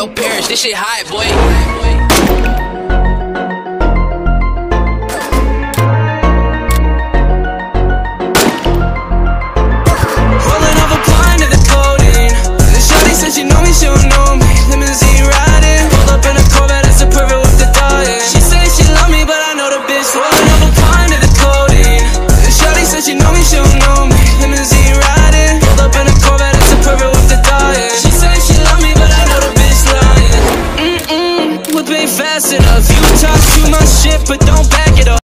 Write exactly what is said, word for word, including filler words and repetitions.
your parents, this shit hot, boy. Rolling off a blind to the codeine. The shawty said she know me, she don't know